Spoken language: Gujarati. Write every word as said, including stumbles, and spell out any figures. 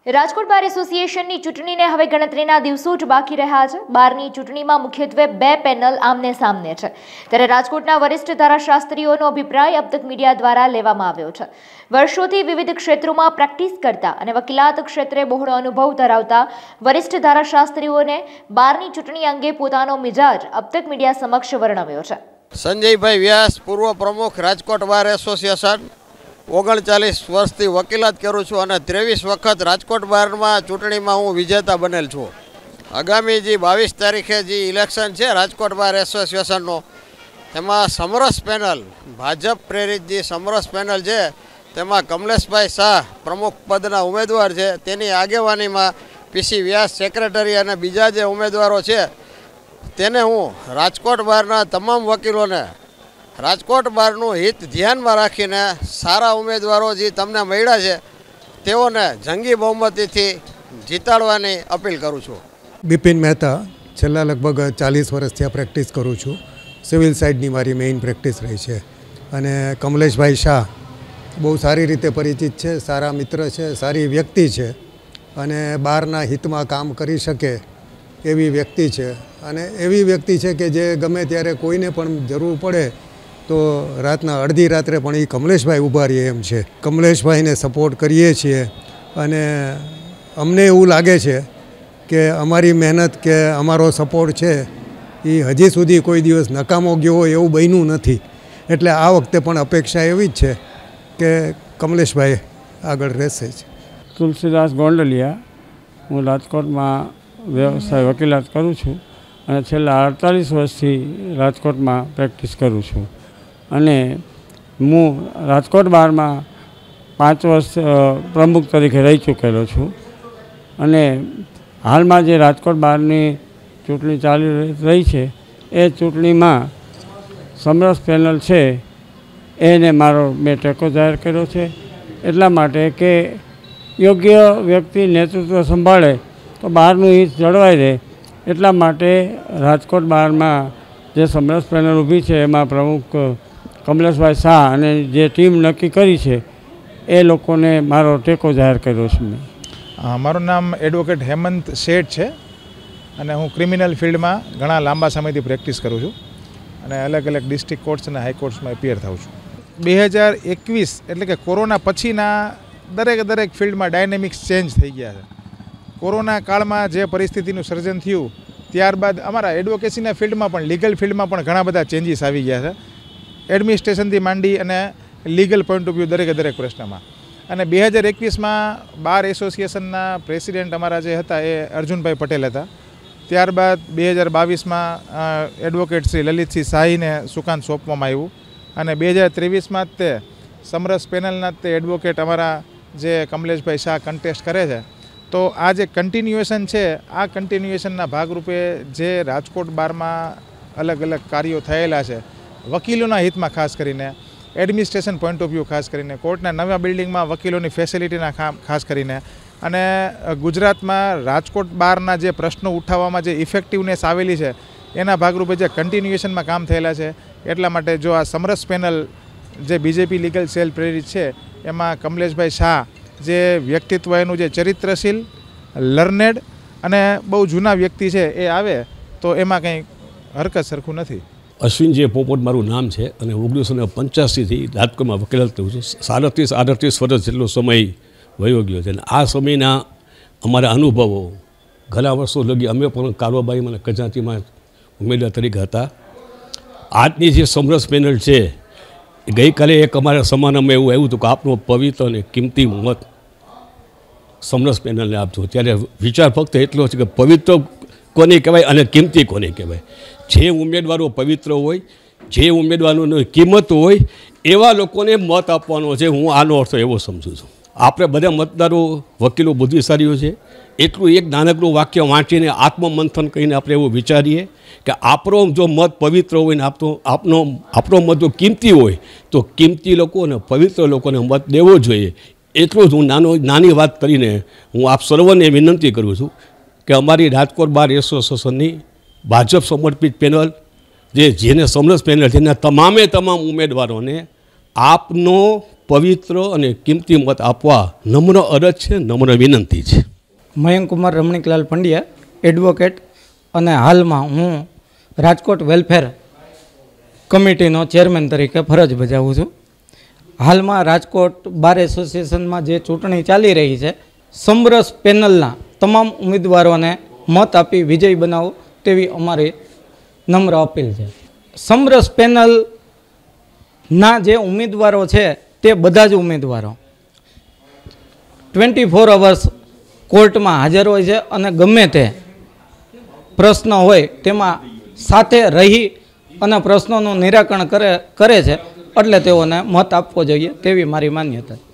રાજકોટ બાર એસોસિએશનની ચૂંટણીને હવે ગણતરીના દિવસો જ બાકી રહ્યા છે। બારની ચૂંટણીમાં મુખ્યત્વે બે પેનલ આમને સામને છે, ત્યારે રાજકોટના વરિષ્ઠ ધારાશાસ્ત્રીઓનો અભિપ્રાય અબ તક મીડિયા દ્વારા લેવામાં આવ્યો છે। વર્ષોથી વિવિધ ક્ષેત્રોમાં પ્રેક્ટિસ કરતા અને વકીલાત ક્ષેત્રે બહોળો અનુભવ ધરાવતા વરિષ્ઠ ધારાશાસ્ત્રીઓને બારની ચૂંટણી અંગે પોતાનો મિજાજ અબ તક મીડિયા સમક્ષ વર્ણવ્યો છે। સંજયભાઈ વ્યાસ, પૂર્વ પ્રમુખ, રાજકોટ બાર એસોસિએશન। ઓગણચાલીસ વર્ષથી વકીલાત કરું છું અને ત્રેવીસ વખત રાજકોટ બારમાં ચૂંટણીમાં હું વિજેતા બનેલ છું। આગામી જે બાવીસ તારીખે જે ઇલેક્શન છે રાજકોટ બાર એસોસિએશનનો, તેમાં સમરસ પેનલ, ભાજપ પ્રેરિત જે સમરસ પેનલ છે તેમાં કમલેશભાઈ શાહ પ્રમુખ પદના ઉમેદવાર છે, તેની આગેવાનીમાં પીસી વ્યાસ સેક્રેટરી અને બીજા જે ઉમેદવારો છે તેને હું રાજકોટ બારના તમામ વકીલોને રાજકોટ બારનું હિત ધ્યાનમાં રાખીને સારા ઉમેદવારો જે તમને મળ્યા છે તેઓને જંગી બહુમતીથી જીતાડવાની અપીલ કરું છું। બિપિન મહેતા, છેલ્લા લગભગ ચાલીસ વર્ષથી આ પ્રેક્ટિસ કરું છું। સિવિલ સાઇડની મારી મેઇન પ્રેક્ટિસ રહી છે અને કમલેશભાઈ શાહ બહુ સારી રીતે પરિચિત છે, સારા મિત્ર છે, સારી વ્યક્તિ છે અને બારના હિતમાં કામ કરી શકે એવી વ્યક્તિ છે અને એવી વ્યક્તિ છે કે જે ગમે ત્યારે કોઈને પણ જરૂર પડે તો રાતના અડધી રાત્રે પણ એ કમલેશભાઈ ઊભા રહીએ એમ છે। કમલેશભાઈને સપોર્ટ કરીએ છીએ અને અમને એવું લાગે છે કે અમારી મહેનત કે અમારો સપોર્ટ છે એ હજી સુધી કોઈ દિવસ નકામો ગયો હોય એવું બન્યું નથી, એટલે આ વખતે પણ અપેક્ષા એવી જ છે કે કમલેશભાઈ આગળ રહેશે જ। તુલસીદાસ ગોંડલિયા, હું રાજકોટમાં વ્યવસાય વકીલાત કરું છું અને છેલ્લા અડતાલીસ વર્ષથી રાજકોટમાં પ્રેક્ટિસ કરું છું અને હું રાજકોટ બારમાં પાંચ વર્ષ પ્રમુખ તરીકે રહી ચૂકેલો છું અને હાલમાં જે રાજકોટ બારની ચૂંટણી ચાલી રહી છે એ ચૂંટણીમાં સમરસ પેનલ છે એને મારો મેં ટેકો જાહેર કર્યો છે, એટલા માટે કે યોગ્ય વ્યક્તિ નેતૃત્વ સંભાળે તો બહારનું હિત જળવાઈ રહે, એટલા માટે રાજકોટ બારમાં જે સમરસ પેનલ ઊભી છે એમાં પ્રમુખ કમલેશભાઈ શાહ અને જે ટીમ નક્કી કરી છે એ લોકોને મારો ટેકો જાહેર કર્યો છે મેં। મારું નામ એડવોકેટ હેમંત શેઠ છે અને હું ક્રિમિનલ ફિલ્ડમાં ઘણા લાંબા સમયથી પ્રેક્ટિસ કરું છું અને અલગ અલગ ડિસ્ટ્રિક્ટ કોર્ટ્સ અને હાઈકોર્ટ્સમાં એપિયર થાઉં છું। બે હજાર એકવીસ એટલે કે કોરોના પછીના દરેક દરેક ફિલ્ડમાં ડાયનેમિક્સ ચેન્જ થઈ ગયા છે। કોરોના કાળમાં જે પરિસ્થિતિનું સર્જન થયું ત્યારબાદ અમારા એડવોકેસીના ફિલ્ડમાં પણ, લીગલ ફિલ્ડમાં પણ ઘણા બધા ચેન્જીસ આવી ગયા છે, એડમિનિસ્ટ્રેશનથી માંડી અને લીગલ પોઈન્ટ ઓફ વ્યૂ દરેકે દરેક પ્રશ્નમાં। અને બે હજાર એકવીસમાં બાર એસોસિએશનના પ્રેસિડેન્ટ અમારા જે હતા એ અર્જુનભાઈ પટેલ હતા, ત્યારબાદ બે હજાર બાવીસમાં એડવોકેટ શ્રી લલિતસિંહ શાહીને સુકાન સોંપવામાં આવ્યું અને બે હજાર ત્રેવીસમાં જ તે સમરસ પેનલના જ તે એડવોકેટ અમારા જે કમલેશભાઈ શાહ કન્ટેસ્ટ કરે છે। તો આ જે કન્ટિન્યુએશન છે, આ કન્ટિન્યુએશનના ભાગરૂપે જે રાજકોટ બારમાં અલગ અલગ કાર્યો થયેલા છે વકીલોના હિતમાં, ખાસ કરીને એડમિનિસ્ટ્રેશન પોઈન્ટ ઓફ વ્યૂ ખાસ કરીને, કોર્ટના નવા બિલ્ડિંગમાં વકીલોની ફેસિલિટીના ખાસ કરીને અને ગુજરાતમાં રાજકોટ બારના જે પ્રશ્નો ઉઠાવવામાં જે ઇફેક્ટિવનેસ આવેલી છે એના ભાગરૂપે જે કન્ટિન્યુએશનમાં કામ થયેલા છે, એટલા માટે જો આ સમરસ પેનલ જે બીજેપી લીગલ સેલ પ્રેરિત છે એમાં કમલેશભાઈ શાહ જે વ્યક્તિત્વ, એનું જે ચરિત્રશીલ, લર્નેડ અને બહુ જૂના વ્યક્તિ છે એ આવે તો એમાં કંઈ હરકત સરખું નથી। અશ્વિન જે પોપટ મારું નામ છે અને ઓગણીસો ને પંચ્યાસીથી રાજકોટમાં વકીલાત કરું છું। સાડત્રીસ આડત્રીસ વર્ષ જેટલો સમય વયો ગયો છે અને આ સમયના અમારા અનુભવો ઘણા વર્ષો લગી અમે પણ કારોબારીમાં અને ખજાનચીમાં ઉમેદવાર તરીકે હતા। આજની જે સમરસ પેનલ છે એ ગઈકાલે એક અમારા સમાનામાં એવું આવ્યું હતું કે આપનો પવિત્ર અને કિંમતી મત સમરસ પેનલને આપજો, ત્યારે વિચાર ફક્ત એટલો છે કે પવિત્ર કોને કહેવાય અને કિંમતી કોને કહેવાય। જે ઉમેદવારો પવિત્ર હોય, જે ઉમેદવારોની કિંમત હોય એવા લોકોને મત આપવાનો છે। હું આનો અર્થ એવો સમજું છું। આપણે બધા મતદારો વકીલો બુદ્ધિશાળીઓ છે, એટલું એક નાનકડું વાક્ય વાંચીને આત્મમંથન કરીને આપણે એવું વિચારીએ કે આપણો જો મત પવિત્ર હોય ને આપતો આપનો આપણો મત જો કિંમતી હોય તો કિંમતી લોકો અને પવિત્ર લોકોને મત દેવો જોઈએ। એટલું જ હું નાનો નાની વાત કરીને હું આપ સર્વને વિનંતી કરું છું કે અમારી રાજકોટ બાર એસોસિએશનની ભાજપ સમર્પિત પેનલ જે જેને સમરસ પેનલ છે એના તમામે તમામ ઉમેદવારોને આપનો પવિત્ર અને કિંમતી મત આપવા નમ્ર અરજ છે, નમ્ર વિનંતી છે. મયંક કુમાર રમણીકલાલ પંડ્યા, એડવોકેટ, અને હાલમાં હું રાજકોટ વેલફેર કમિટીનો ચેરમેન તરીકે ફરજ બજાવું છું. હાલમાં રાજકોટ બાર એસોસિએશનમાં જે ચૂંટણી ચાલી રહી છે, સમરસ પેનલના તમામ ઉમેદવારોને મત આપી વિજય બનાવો તેવી અમારી નમ્ર અપીલ છે. સમરસ પેનલના જે ઉમેદવારો છે તે બધા જ ઉમેદવારો ટ્વેન્ટી ફોર અવર્સ કોર્ટમાં હાજર હોય છે અને ગમે તે પ્રશ્ન હોય તેમાં સાથે રહી અને પ્રશ્નોનું નિરાકરણ કરે કરે છે, એટલે તેઓને મત આપવો જોઈએ તેવી મારી માન્યતા.